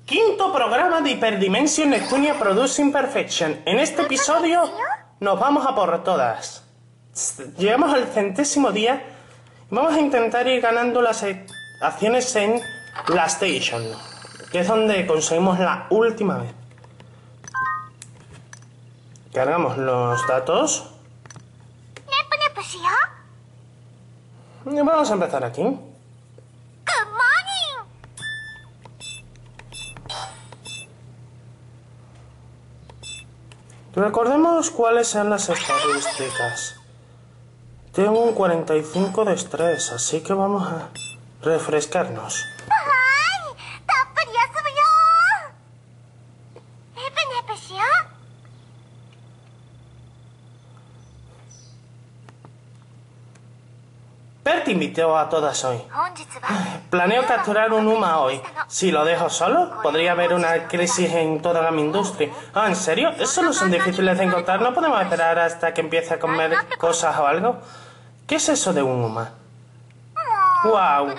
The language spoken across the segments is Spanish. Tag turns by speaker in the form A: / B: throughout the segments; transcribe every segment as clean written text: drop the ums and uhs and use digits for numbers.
A: Quinto programa de Hyperdimension Neptunia Producing Perfection. En este episodio nos vamos a por todas. Llegamos al 100º día y vamos a intentar ir ganando las acciones en la Station, que es donde conseguimos la última vez. Cargamos los datos. Y vamos a empezar aquí. Recordemos cuáles son las estadísticas. Tengo un 45 de estrés, así que vamos a refrescarnos. Bert invitó a todas hoy. Planeo capturar un Uma hoy. Si lo dejo solo, podría haber una crisis en toda la industria. Ah, ¿en serio? ¿Esos no son difíciles de encontrar? ¿No podemos esperar hasta que empiece a comer cosas o algo? ¿Qué es eso de un Uma? ¡Wow!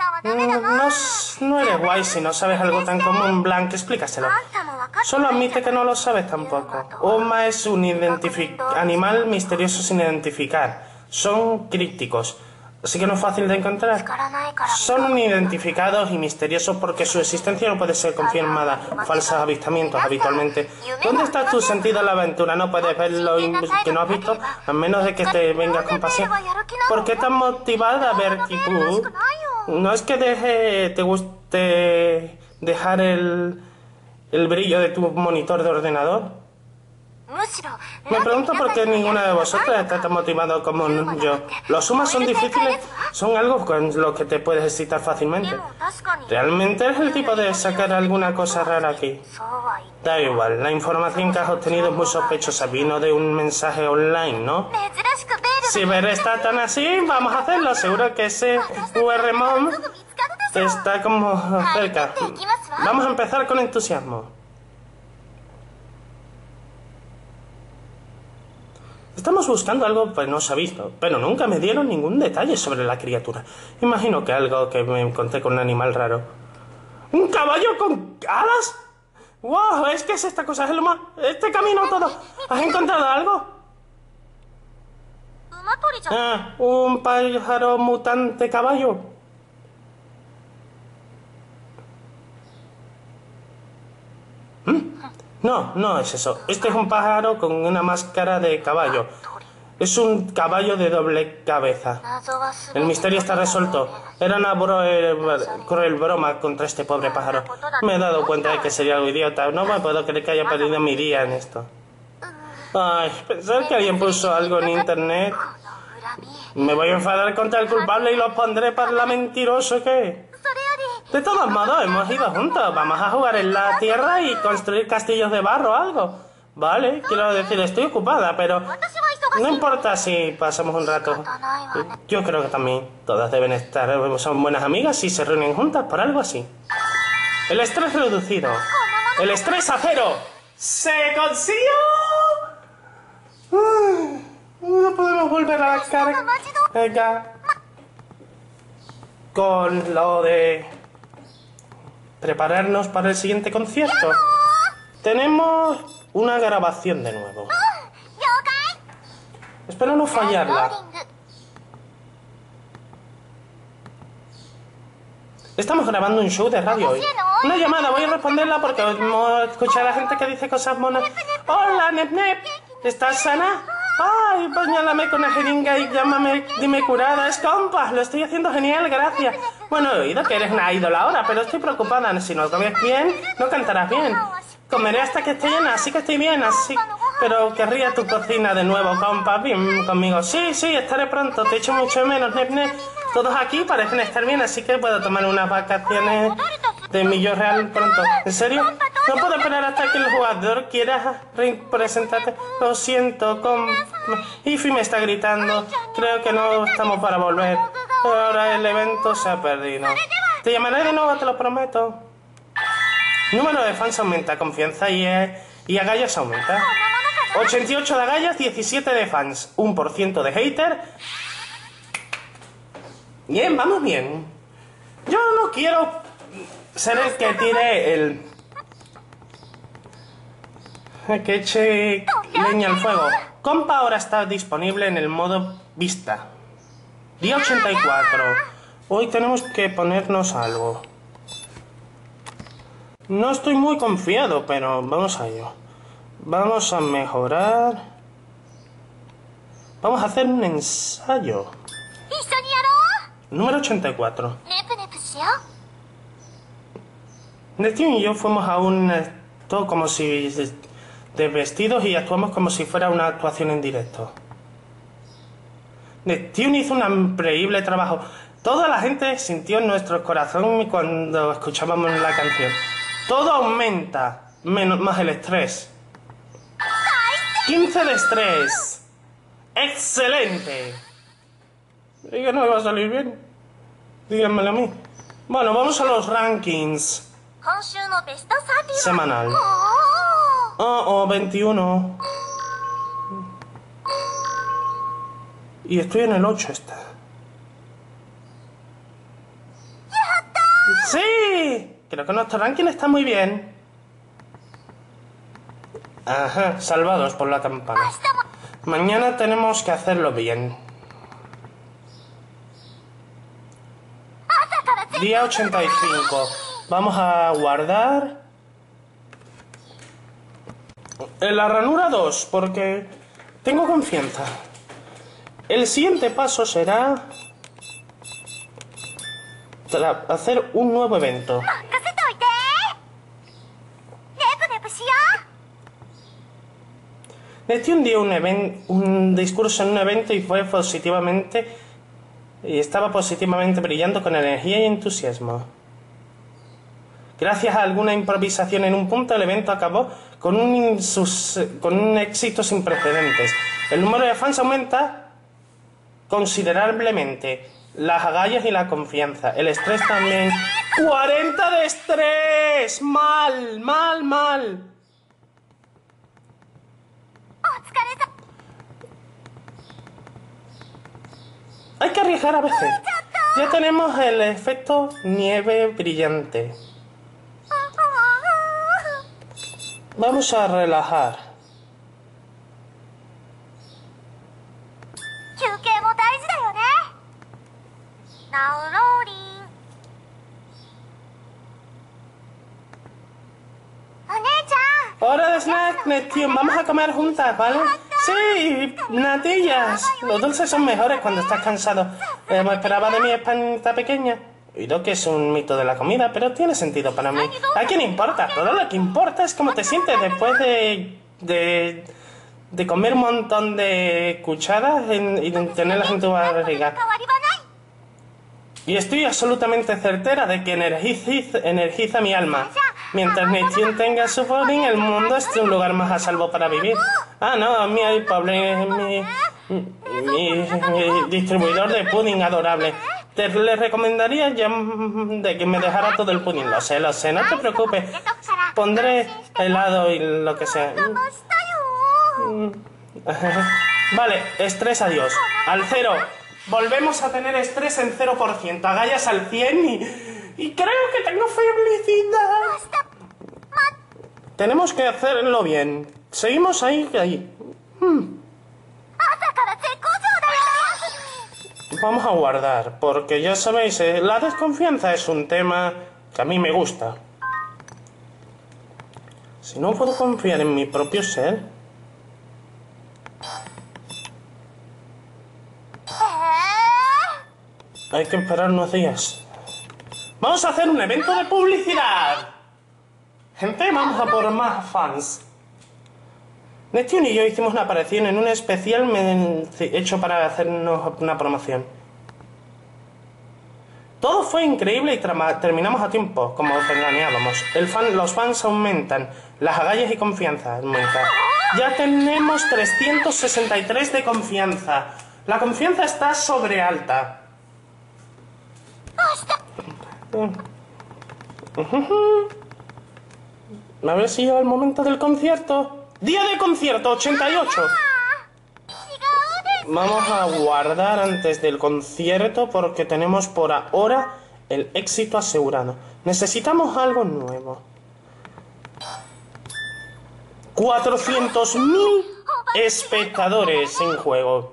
A: No eres guay si no sabes algo tan común, Blanc. Explícaselo. Solo admite que no lo sabes tampoco. Uma es un animal misterioso sin identificar. Son crípticos. Así que no es fácil de encontrar. Son identificados y misteriosos porque su existencia no puede ser confirmada. Falsos avistamientos habitualmente. ¿Dónde está tu sentido en la aventura? No puedes ver lo que no has visto, a menos de que te vengas con pasión. ¿Por qué tan motivada, Bertie? ¿No es que te guste dejar el brillo de tu monitor de ordenador? Me pregunto por qué ninguna de vosotras está tan motivado como yo. Los sumas son difíciles, son algo con lo que te puedes excitar fácilmente. ¿Realmente eres el tipo de sacar alguna cosa rara aquí? Da igual, la información que has obtenido es muy sospechosa. Vino de un mensaje online, ¿no? Si Ver está tan así, vamos a hacerlo. Seguro que ese URMOM está como cerca. Vamos a empezar con entusiasmo. Estamos buscando algo que no se ha visto, pero nunca me dieron ningún detalle sobre la criatura. Imagino que algo que me encontré con un animal raro. ¿Un caballo con alas? ¡Wow! Es que es esta cosa, es lo más... Este camino todo. ¿Has encontrado algo? Ah, un pájaro mutante caballo. No es eso. Este es un pájaro con una máscara de caballo. Es un caballo de doble cabeza. El misterio está resuelto. Era una cruel broma contra este pobre pájaro. Me he dado cuenta de que sería algo idiota. No me puedo creer que haya perdido mi día en esto. Ay, pensar que alguien puso algo en internet. Me voy a enfadar contra el culpable y lo pondré para la mentiroso que es. De todos modos, hemos ido juntos. Vamos a jugar en la tierra y construir castillos de barro o algo. Vale, quiero decir, estoy ocupada, pero no importa si pasamos un rato. Yo creo que también todas deben estar, son buenas amigas y se reúnen juntas por algo así. El estrés reducido. El estrés a cero. ¡Se consiguió! No podemos volver a la carga. Venga. Con lo de prepararnos para el siguiente concierto. Tenemos una grabación de nuevo. Espero no fallarla. Estamos grabando un show de radio hoy. Una llamada, voy a responderla porque escuché a la gente que dice cosas monas. Hola, Nep Nep, ¿estás sana? Ay, bañálame con una jeringa y dime curada. Es compas, lo estoy haciendo genial, gracias. Bueno, he oído que eres una ídola ahora, pero estoy preocupada. Si no comes bien, no cantarás bien. Comeré hasta que esté llena, así que estoy bien, así. Pero querría tu cocina de nuevo, compas, bien conmigo. Sí, estaré pronto, te echo mucho de menos, Nep Nep. Todos aquí parecen estar bien, así que puedo tomar unas vacaciones de millón real pronto. ¿En serio? No puedo esperar hasta que el jugador quiera presentarte. Lo siento, Ify me está gritando. Creo que no estamos para volver. Ahora el evento se ha perdido. Te llamaré de nuevo, te lo prometo. Número de fans aumenta, confianza y agallas aumenta. 88 de agallas, 17 de fans, 1% de hater. Bien, vamos bien. Yo no quiero ser el que tire Que eche leña al fuego. Compa ahora está disponible en el modo vista. Día 84. Hoy tenemos que ponernos algo. No estoy muy confiado, pero vamos a ello. Vamos a mejorar. Vamos a hacer un ensayo. Número 84. Nettie y yo fuimos a un acto como si de vestidos y actuamos como si fuera una actuación en directo. Nettie hizo un increíble trabajo. Toda la gente sintió en nuestro corazón cuando escuchábamos la canción. Todo aumenta, menos más el estrés. 15 de estrés. ¡Excelente! ¿Y que no me va a salir bien? Díganmelo a mí. Bueno, vamos a los rankings. Semanal. Oh, 21. Y estoy en el 8 esta. ¡Sí! Creo que nuestro ranking está muy bien. Ajá, salvados por la campana. Mañana tenemos que hacerlo bien. Día 85. Vamos a guardar en la ranura 2 porque tengo confianza. El siguiente paso será hacer un nuevo evento. Nettie dio un discurso en un evento y estaba positivamente brillando con energía y entusiasmo. Gracias a alguna improvisación en un punto, el evento acabó con un éxito sin precedentes. El número de fans aumenta considerablemente. Las agallas y la confianza. El estrés también. ¡40 de estrés! ¡Mal, mal, mal! Hay que arriesgar a veces. Ya tenemos el efecto nieve brillante. Vamos a relajar. Hora de snack, Nettie. Vamos a comer juntas, ¿vale? Sí, natillas. Los dulces son mejores cuando estás cansado. Me esperaba de mi espanta pequeña. He oído que es un mito de la comida, pero tiene sentido para mí. ¿A quién importa? Todo lo que importa es cómo te sientes después de comer un montón de cucharas y tenerlas en tu barriga. Y estoy absolutamente certera de que energiza mi alma. Mientras Nettie tenga su pudding, el mundo es un lugar más a salvo para vivir. Ah, no, mi distribuidor de pudding adorable. Le recomendaría ya de que me dejara todo el pudding. Lo sé, no te preocupes. Pondré helado y lo que sea. Vale, estrés adiós. Al 0. Volvemos a tener estrés en 0%. Agallas al 100 y creo que tengo felicidad. Tenemos que hacerlo bien. Seguimos ahí. Vamos a guardar, porque ya sabéis, la desconfianza es un tema que a mí me gusta. Si no puedo confiar en mi propio ser... Hay que esperar unos días. ¡Vamos a hacer un evento de publicidad! Gente, vamos a por más fans. Nettie y yo hicimos una aparición en un especial hecho para hacernos una promoción. Todo fue increíble y terminamos a tiempo, como planeábamos. Los fans aumentan, las agallas y confianza aumentan. Ya tenemos 363 de confianza. La confianza está sobre alta. A ver si llega el momento del concierto. Día de concierto, 88. Vamos a guardar antes del concierto porque tenemos por ahora el éxito asegurado. Necesitamos algo nuevo. 400.000 espectadores en juego.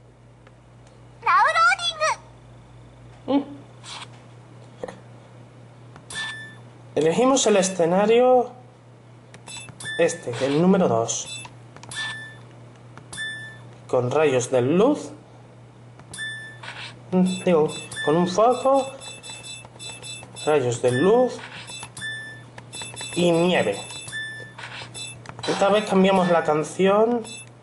A: Elegimos el escenario este, el número 2. Con rayos de luz. Digo, con un foco. Rayos de luz. Y nieve. Esta vez cambiamos la canción.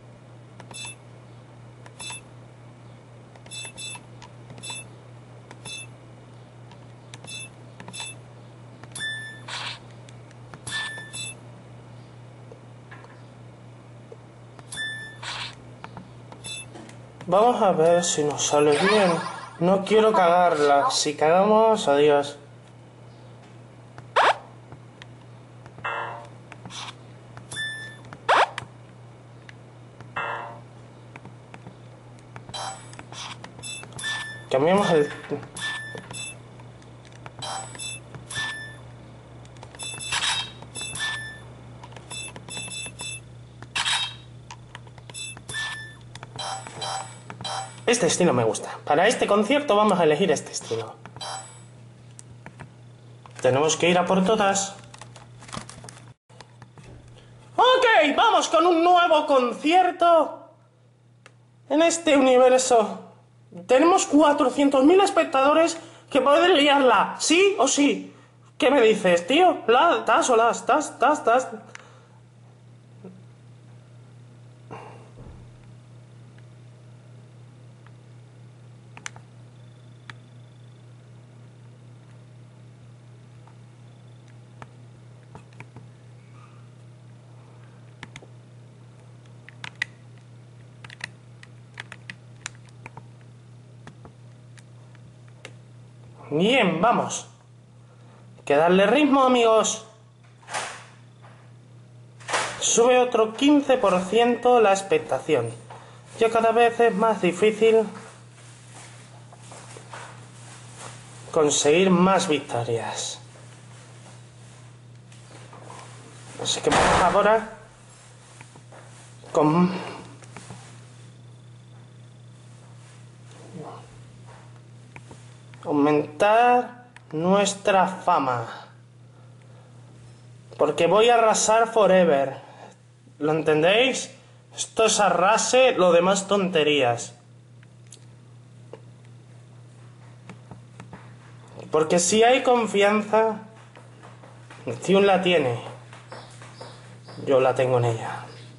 A: Vamos a ver si nos sale bien. No quiero cagarla. Si cagamos, adiós. Cambiamos el... Este estilo me gusta. Para este concierto vamos a elegir este estilo. Tenemos que ir a por todas. Ok, vamos con un nuevo concierto en este universo. Tenemos 400.000 espectadores que pueden liarla, sí o sí. ¿Qué me dices, tío? ¿Tas o las? ¿Tas? Bien, vamos. Hay que darle ritmo, amigos. Sube otro 15% la expectación. Ya cada vez es más difícil conseguir más victorias. Así que vamos ahora con... aumentar nuestra fama. Porque voy a arrasar forever. ¿Lo entendéis? Esto es arrase, lo demás tonterías. Porque si hay confianza, Tiun la tiene. Yo la tengo en ella.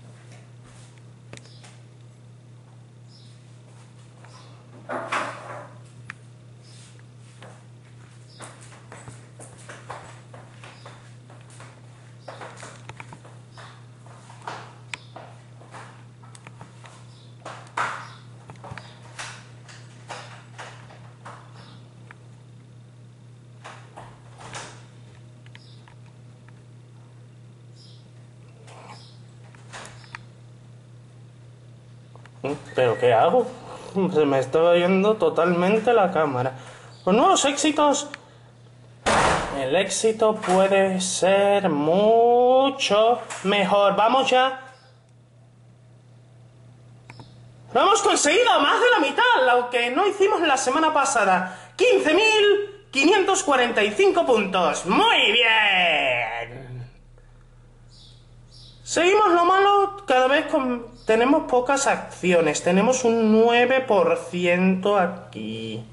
A: ¿Pero qué hago? Se me está yendo totalmente la cámara. Los nuevos éxitos. El éxito puede ser mucho mejor. Vamos ya. Lo hemos conseguido, más de la mitad, lo que no hicimos la semana pasada. 15.545 puntos. ¡Muy bien! Seguimos lo malo, cada vez tenemos pocas acciones. Tenemos un 9% aquí.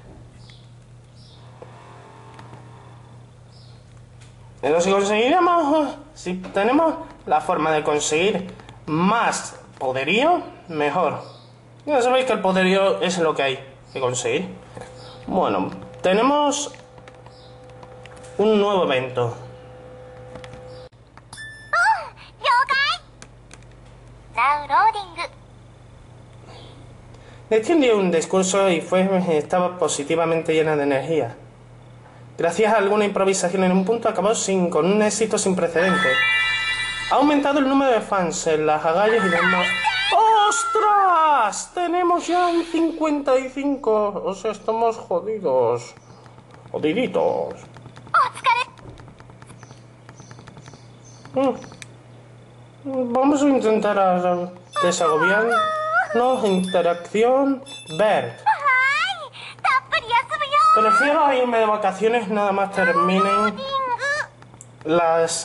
A: Pero si conseguiremos, si tenemos la forma de conseguir más poderío, mejor. Ya sabéis que el poderío es lo que hay que conseguir. Bueno, tenemos un nuevo evento. Tiun dio un discurso y estaba positivamente llena de energía. Gracias a alguna improvisación en un punto, acabó con un éxito sin precedentes. Ha aumentado el número de fans en las agallas y demás. ¡Ostras! Tenemos ya un 55. O sea, estamos jodidos. Jodiditos. Vamos a intentar desagobiarnos. Interacción. Bert. Prefiero a irme de vacaciones nada más terminen las...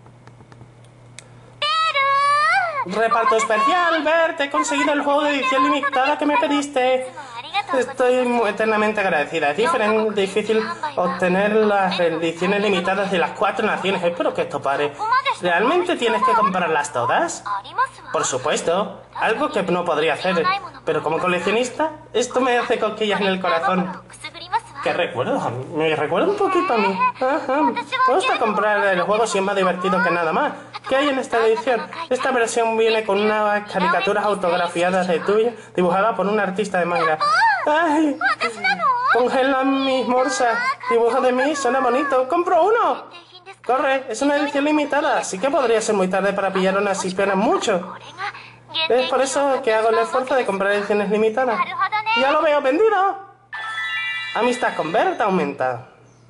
A: Reparto especial, Bert. He conseguido el juego de edición limitada que me pediste. Estoy eternamente agradecida. Es difícil obtener las ediciones limitadas de las 4 naciones. Espero que esto pare. ¿Realmente tienes que comprarlas todas? Por supuesto. Algo que no podría hacer. Pero como coleccionista, esto me hace cosquillas en el corazón. ¿Qué recuerdo? Me recuerda un poquito a mí. Ajá. Me gusta comprar el juego si es más divertido que nada más. ¿Qué hay en esta edición? Esta versión viene con unas caricaturas autografiadas de tuya, dibujadas por un artista de manga. ¡Ay! Congela mis morsas. Dibujo de mí, suena bonito. ¡Compro uno! Corre, es una edición limitada, así que podría ser muy tarde para pillar una si esperas mucho. Es por eso que hago el esfuerzo de comprar ediciones limitadas. ¡Ya lo veo vendido! Amistad con Bert aumenta.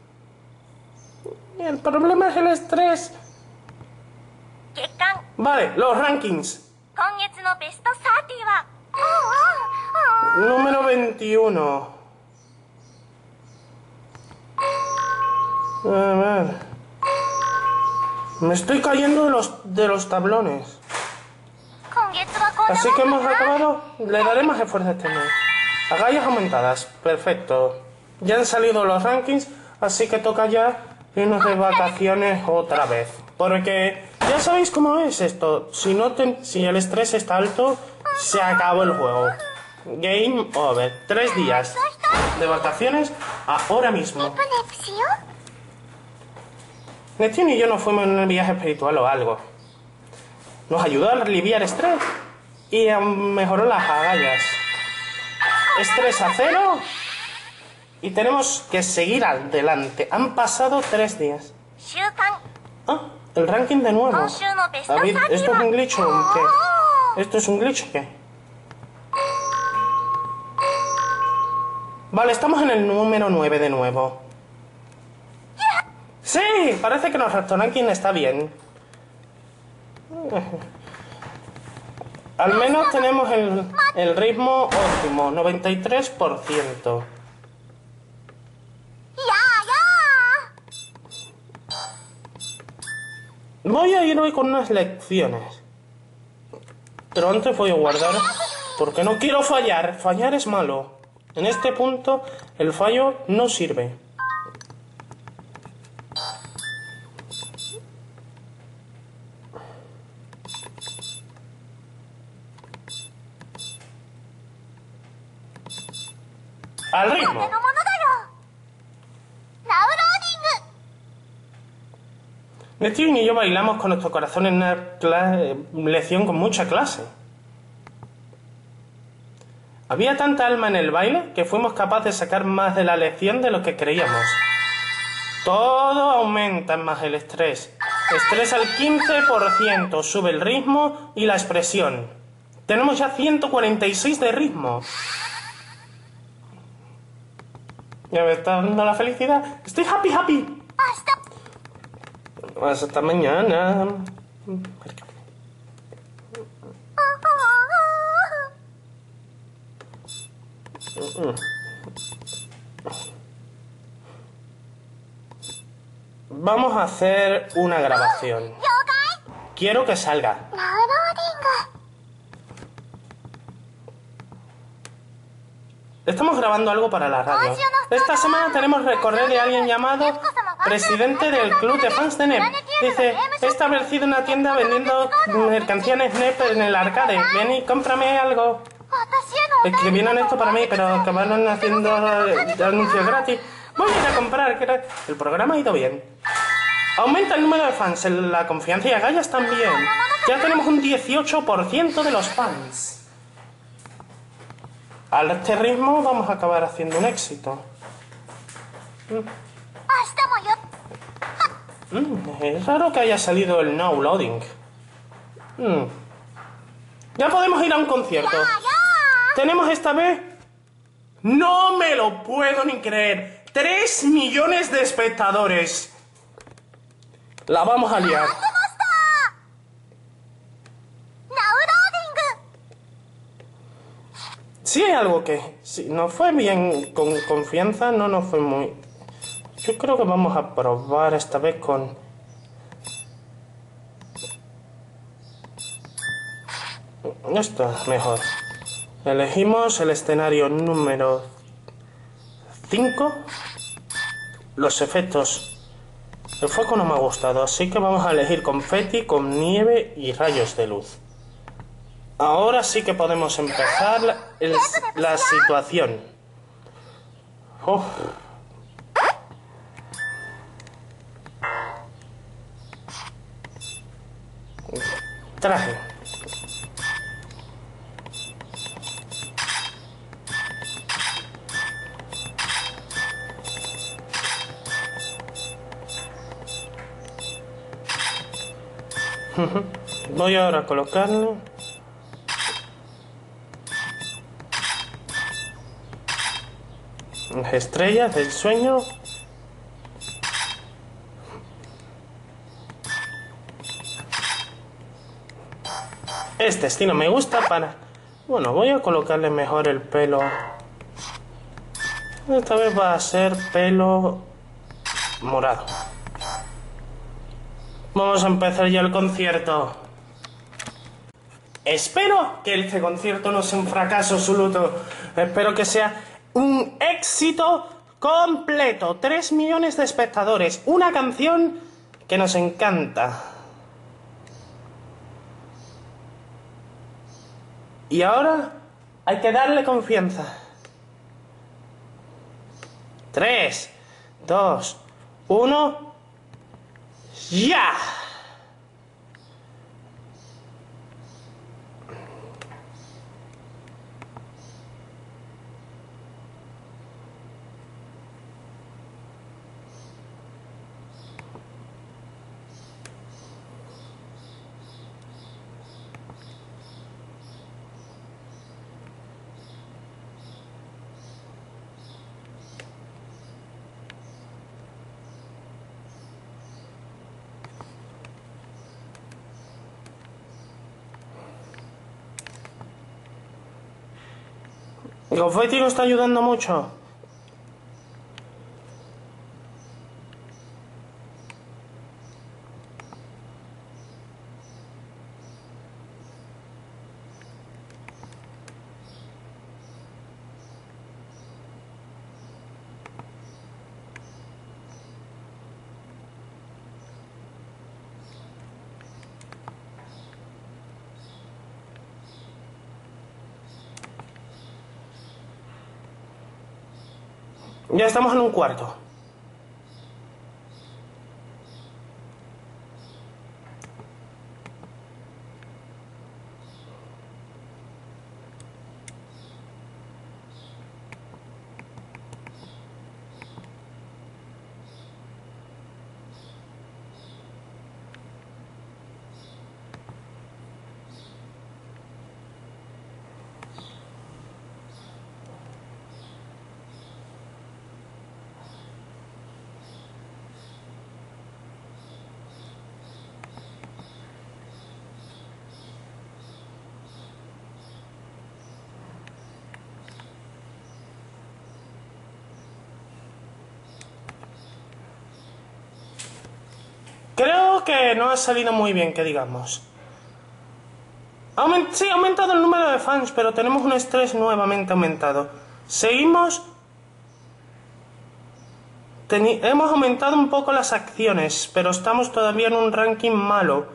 A: El problema es el estrés. Vale, los rankings. Número 21. A ver. Me estoy cayendo de los tablones. Así que hemos acabado. Le daré más esfuerzo a este mes. Agallas aumentadas. Perfecto. Ya han salido los rankings, así que toca ya irnos de vacaciones otra vez. Porque ya sabéis cómo es esto. Si el estrés está alto, se acabó el juego. Game over. 3 días de vacaciones ahora mismo. Neptune y yo nos fuimos en un viaje espiritual o algo. Nos ayudó a aliviar estrés y mejoró las agallas. Estrés a 0 y tenemos que seguir adelante. Han pasado 3 días. Ah, el ranking de nuevo. David, ¿esto es un glitch o qué? ¿Esto es un glitch o qué? Vale, estamos en el número 9 de nuevo. ¡Sí! Parece que nuestro ranking está bien. Al menos tenemos el ritmo óptimo, 93%. Voy a ir hoy con unas lecciones. Pero antes voy a guardar, porque no quiero fallar. Fallar es malo. En este punto, el fallo no sirve. Al ritmo. Neptune y yo bailamos con nuestro corazón en una lección con mucha clase. Había tanta alma en el baile que fuimos capaces de sacar más de la lección de lo que creíamos. Todo aumenta más el estrés. Estrés al 15%, sube el ritmo y la expresión. Tenemos ya 146 de ritmo. Ya me está dando la felicidad. Estoy happy. Hasta mañana. Vamos a hacer una grabación. Quiero que salga. Estamos grabando algo para la radio. Esta semana tenemos recorrer de alguien llamado presidente del club de fans de NEP. Dice, he establecido una tienda vendiendo mercancías NEP en el arcade. Ven y cómprame algo. Escribieron esto para mí, pero acabaron haciendo anuncios gratis. Voy a ir a comprar. El programa ha ido bien. Aumenta el número de fans, la confianza y agallas también. Ya tenemos un 18% de los fans. A este ritmo vamos a acabar haciendo un éxito. Es raro que haya salido el no loading. Ya podemos ir a un concierto. Tenemos esta vez... No me lo puedo ni creer. 3 millones de espectadores. La vamos a liar. Sí hay algo que... Si no fue bien con confianza, no nos fue muy... Yo creo que vamos a probar esta vez con... Esto es mejor. Elegimos el escenario número 5. Los efectos... El fuego no me ha gustado, así que vamos a elegir confeti con nieve y rayos de luz. Ahora sí que podemos empezar la situación. Uf. Traje. Voy ahora a colocarle las estrellas del sueño. Este estilo me gusta para... Bueno, voy a colocarle mejor el pelo. Esta vez va a ser pelo morado. Vamos a empezar ya el concierto. Espero que este concierto no sea un fracaso absoluto. Espero que sea un éxito completo. 3 millones de espectadores. Una canción que nos encanta. Y ahora hay que darle confianza. 3, 2, 1... ¡Ya! El confeti nos está ayudando mucho. Ya estamos en un cuarto. Creo que no ha salido muy bien, que digamos. Sí, ha aumentado el número de fans, pero tenemos un estrés nuevamente aumentado. Seguimos... Hemos aumentado un poco las acciones, pero estamos todavía en un ranking malo.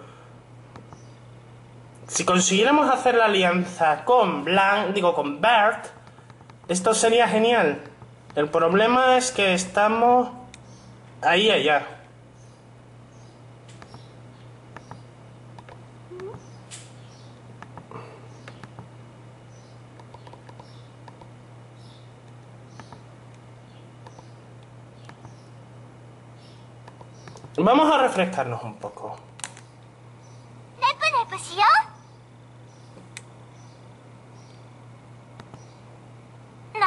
A: Si consiguiéramos hacer la alianza con con Bert, esto sería genial. El problema es que estamos ahí allá. Vamos a refrescarnos un poco.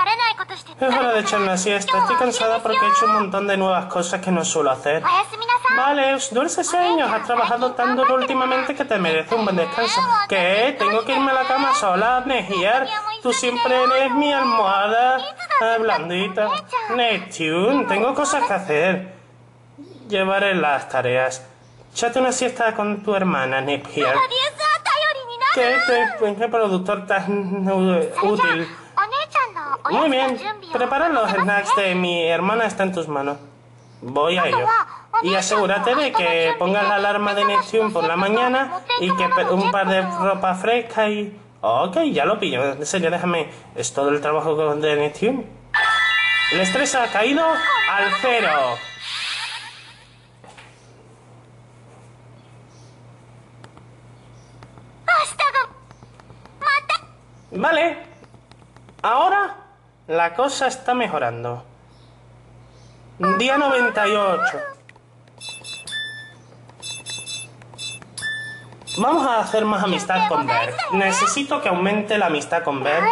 A: Es hora de echar una siesta. Estoy cansada porque he hecho un montón de nuevas cosas que no suelo hacer. Vale, dulces sueños. Has trabajado tan duro últimamente que te mereces un buen descanso. ¿Qué? ¿Tengo que irme a la cama sola? Nejiar. Tú siempre eres mi almohada blandita. Neptune, tengo cosas que hacer. Llevaré las tareas. Échate una siesta con tu hermana, Neptune. ¿Qué productor tan útil? Muy bien, prepara los snacks de mi hermana, está en tus manos. Voy a ello. Y asegúrate de que pongas la alarma de Neptune por la mañana y que un par de ropa fresca y... Ok, ya lo pillo. En serio, déjame. Es todo el trabajo de Neptune. El estrés ha caído al 0. Vale. Ahora la cosa está mejorando. Día 98. Vamos a hacer más amistad con Bert. Necesito que aumente la amistad con Bert.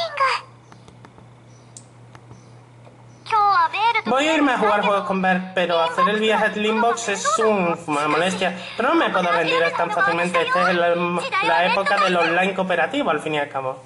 A: Voy a irme a jugar juegos con Bert, pero hacer el viaje a Slimbox es una molestia. Pero no me puedo rendir tan fácilmente. Esta es la época del online cooperativo, al fin y al cabo.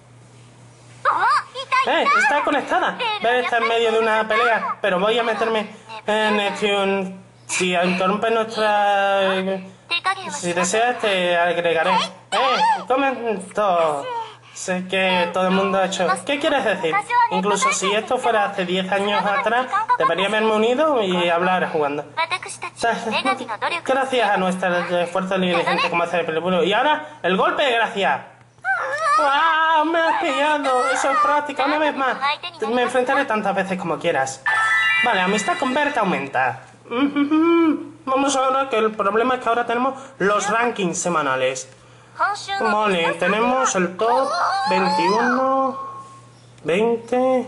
A: Está conectada. Bert está en medio de una pelea, pero voy a meterme en Neptune. Si interrumpe nuestra... Si deseas, te agregaré. Comento. Sé que todo el mundo ha hecho... ¿Qué quieres decir? Incluso si esto fuera hace 10 años atrás, debería haberme unido y hablar jugando. Gracias a nuestro esfuerzo diligente como hacer el película. Y ahora, el golpe de gracia. ¡Wow! ¡Me has pillado! Eso es práctica, una vez más. Me enfrentaré tantas veces como quieras. Vale, amistad con Bert aumenta. Vamos ahora que el problema es que ahora tenemos los rankings semanales. Vale, tenemos el top 21, 20...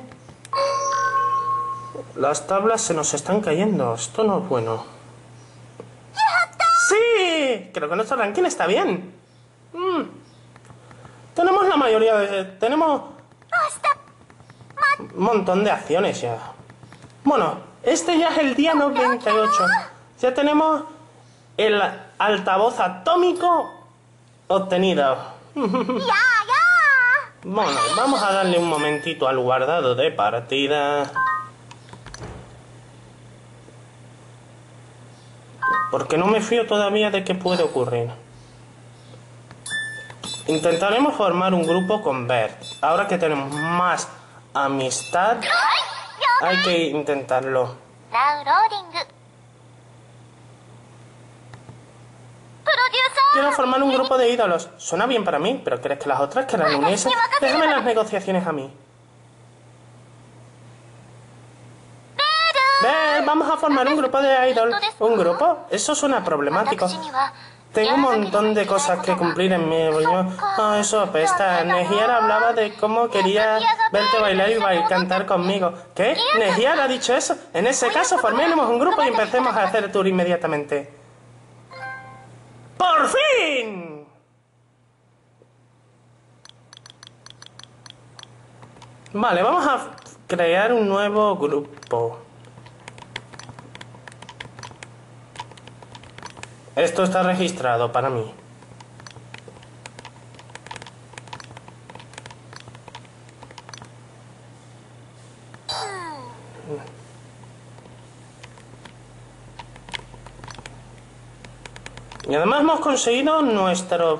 A: Las tablas se nos están cayendo. Esto no es bueno. ¡Sí! Creo que nuestro ranking está bien. Tenemos la mayoría de... Tenemos... un montón de acciones ya. Bueno, este ya es el día 98. Ya tenemos el altavoz atómico obtenido. Bueno, vamos a darle un momentito al guardado de partida. Porque no me fío todavía de qué puede ocurrir. Intentaremos formar un grupo con Bert. Ahora que tenemos más amistad, hay que intentarlo. Quiero formar un grupo de ídolos. Suena bien para mí, pero ¿crees que las otras querrán unirse? Déjame las negociaciones a mí. Bert, vamos a formar un grupo de idols. ¿Un grupo? Eso suena problemático. Tengo un montón de cosas que cumplir en mi reunión. Oh, eso apesta. Nejiar hablaba de cómo quería verte bailar y cantar conmigo. ¿Qué? ¿Nejiar ha dicho eso? En ese caso, formemos un grupo y empecemos a hacer el tour inmediatamente. ¡Por fin! Vale, vamos a crear un nuevo grupo. Esto está registrado para mí. Y además hemos conseguido nuestro...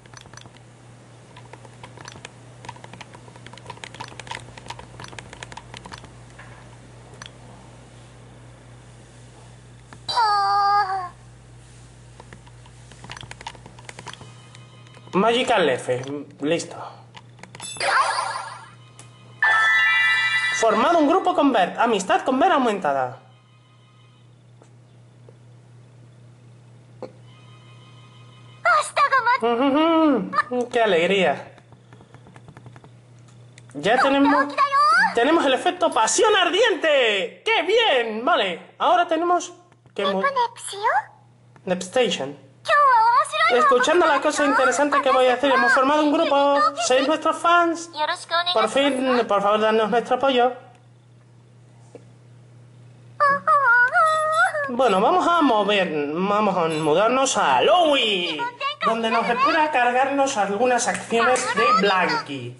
A: Magical F. Listo. Formado un grupo con Bert. Amistad con Bert aumentada. ¡Qué alegría! Ya tenemos el efecto pasión ardiente. ¡Qué bien! Vale, ahora tenemos que... Nepstation. Escuchando las cosas interesantes que voy a decir, hemos formado un grupo. ¿Sois nuestros fans? Por fin, por favor, danos nuestro apoyo. Bueno, vamos a mudarnos a Halloween, donde nos espera cargarnos algunas acciones de Blanky.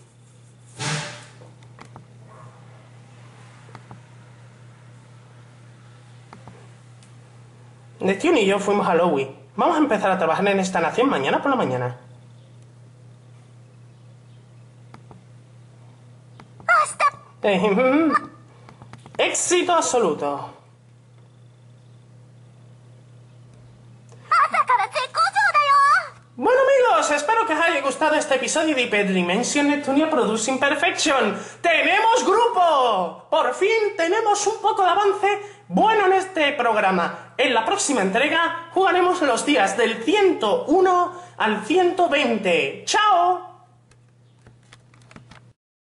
A: Nestión y yo fuimos a Halloween. Vamos a empezar a trabajar en esta nación mañana por la mañana. Éxito absoluto. Bueno amigos, espero que os haya gustado este episodio de Hyperdimension Neptunia Producing Perfection. ¡Tenemos grupo! Por fin tenemos un poco de avance bueno en este programa. En la próxima entrega jugaremos los días del 101 al 120. ¡Chao!